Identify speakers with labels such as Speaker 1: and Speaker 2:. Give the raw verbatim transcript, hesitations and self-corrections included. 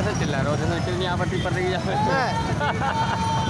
Speaker 1: चिल्ला रहे हो, जैसे कितनी आपत्ति पड़ रही है।